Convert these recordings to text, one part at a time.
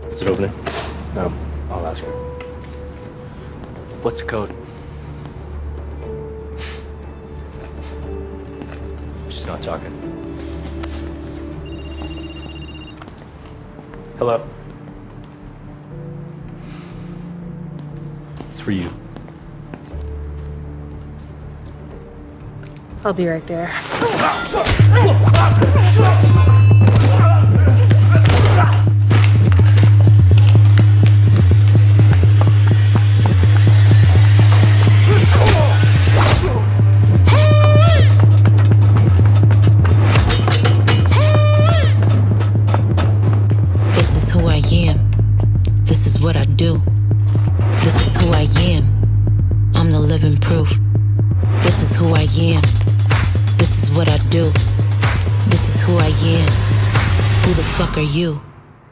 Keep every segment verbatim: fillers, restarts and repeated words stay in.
Is it opening? No. I'll ask her. What's the code? She's not talking. Hello? It's for you. I'll be right there. This is who I am. This is what I do. This is who I am. I'm the living proof. This is who I am. This is what I do. This is who I am. Who the fuck are you?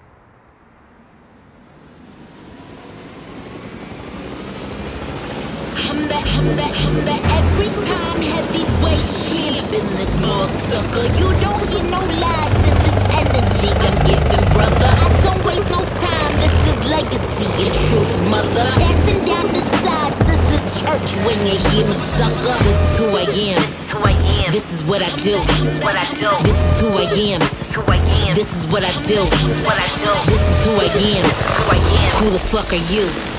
I'm the, I'm the, I'm the every time heavyweight champ in this motherfucker. You don't hear no lies in this energy I'm giving, brother. I don't waste no time. This is legacy and truth, mother. Passing down the tides. This is church when you hear me, sucker. This is who I am. Who I am. This is what I do. What I do. This is who I am. Who I am. This is what I do. What I do. This is who I am. Who I am. Who the fuck are you?